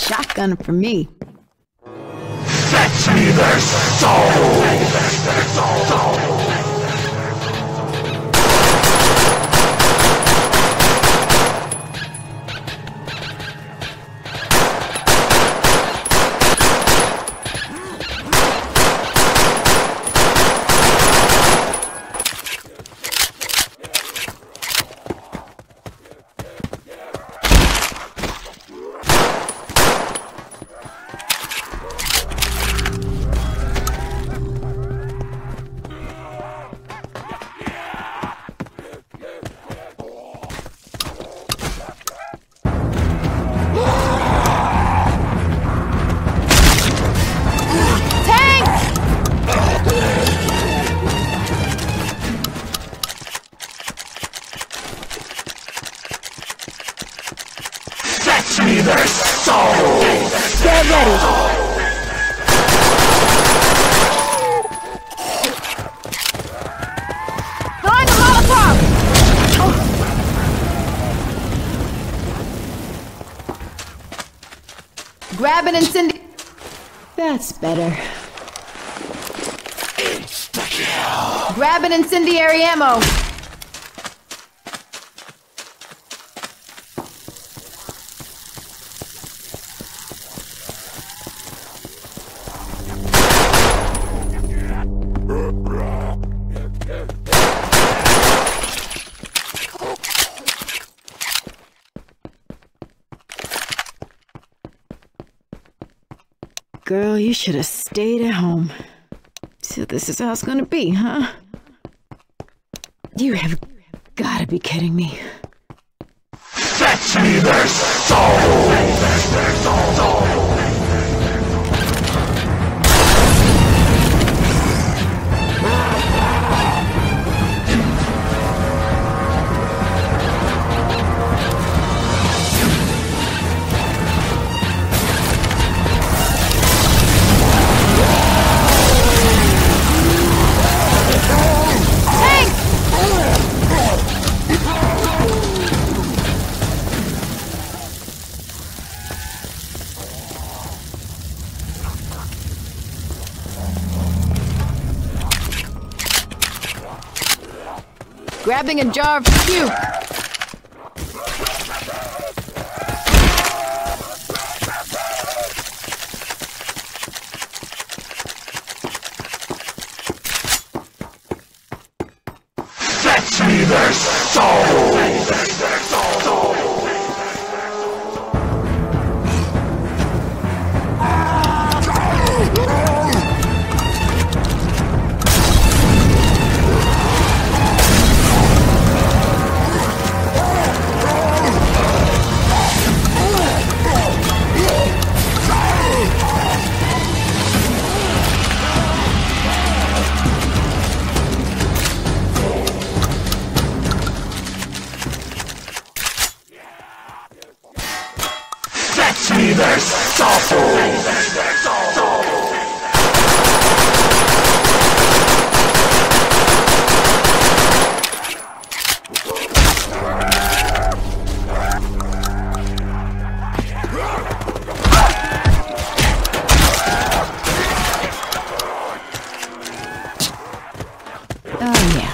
shotgun for me. Fetch me their soul! Fetch me their soul! Get ready! Throwing a Molotov! Oh. Grab an incendiary. That's better. Insta-kill! Grab an incendiary ammo. Girl, you should have stayed at home. So this is how it's gonna be, huh? You have gotta be kidding me. Fetch me their soul! Grabbing a jar of puke. Fetch me their soul! Fetch me their soul! Oh, yeah.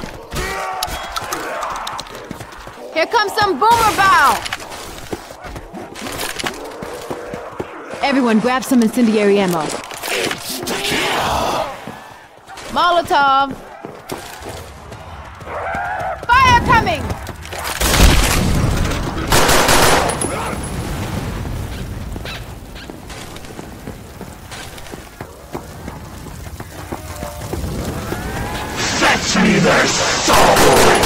Here comes some boomer bow! Everyone grab some incendiary ammo. Molotov! Fire coming! Fetch me their soul!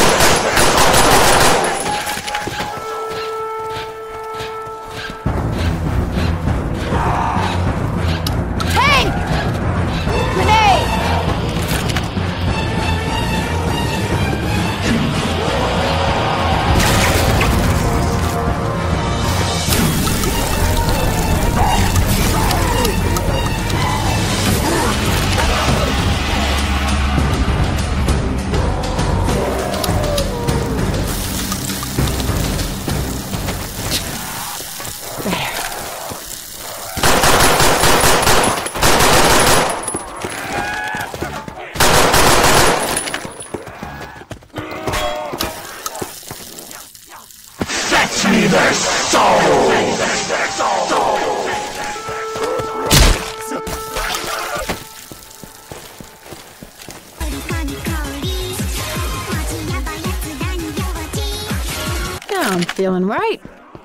feeling right.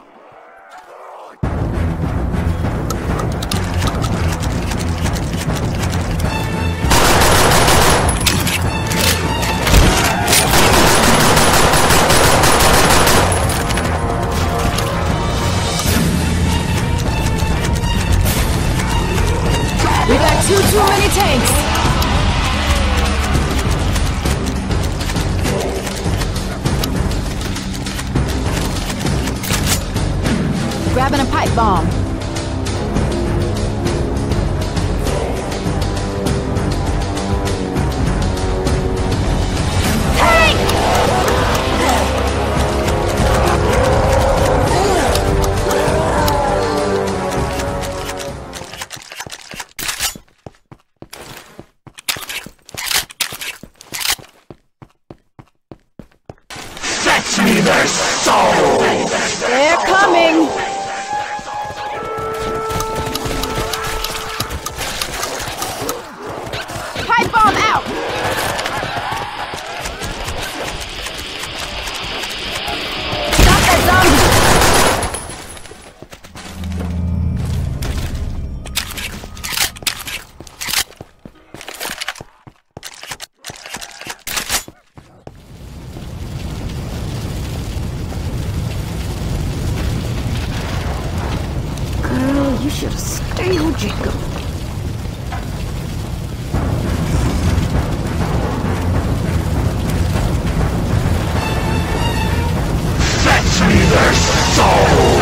We got too many tanks! Grabbing a pipe bomb. Fetch me their souls! They're coming! Pipe bomb out! Stop that zombie! Girl, you should have stayed with Jacob. Fetch me their souls!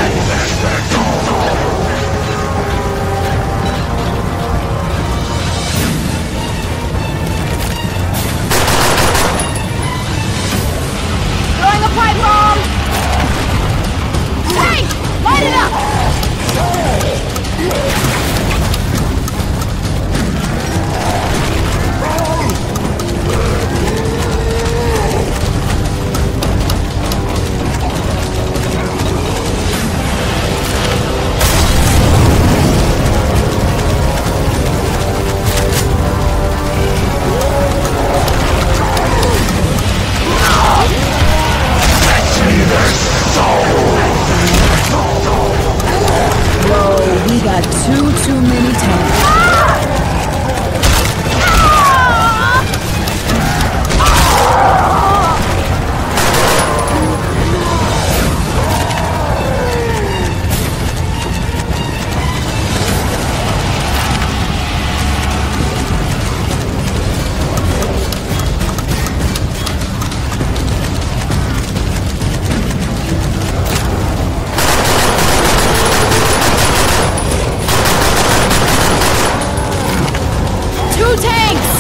Throwing a pipe bomb! Hey! Light it up! Fetch me their souls! Whoa, we got too many tanks. Two tanks!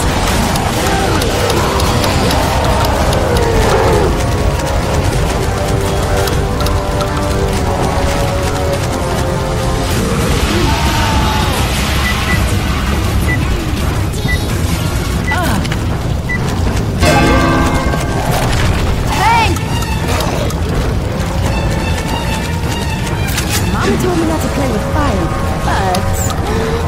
Tank! Mama told me not to play with fire, but